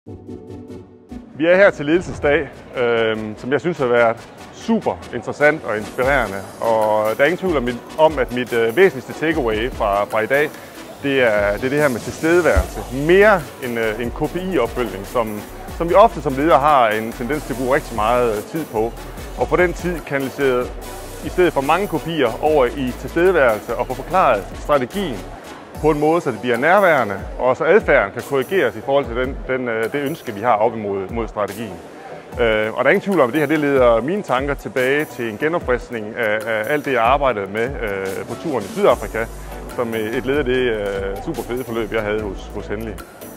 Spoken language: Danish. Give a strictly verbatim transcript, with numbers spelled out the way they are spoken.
Vi er her til ledelsesdag, øh, som jeg synes har været super interessant og inspirerende. Og der er ingen tvivl om, at mit øh, væsentligste takeaway fra, fra i dag, det er, det er det her med tilstedeværelse. Mere end øh, en K P I-opfølgning, som, som vi ofte som ledere har en tendens til at bruge rigtig meget tid på. Og på den tid kanaliseret i stedet for mange kopier over i tilstedeværelse og få forklaret strategien på en måde, så det bliver nærværende, og så adfærden kan korrigeres i forhold til den, den, det ønske, vi har op imod mod strategien. Øh, og der er ingen tvivl om, at det her det leder mine tanker tilbage til en genopfriskning af, af alt det, jeg arbejdede med øh, på turen i Sydafrika, som et led af det øh, super fede forløb, jeg havde hos, hos Henley.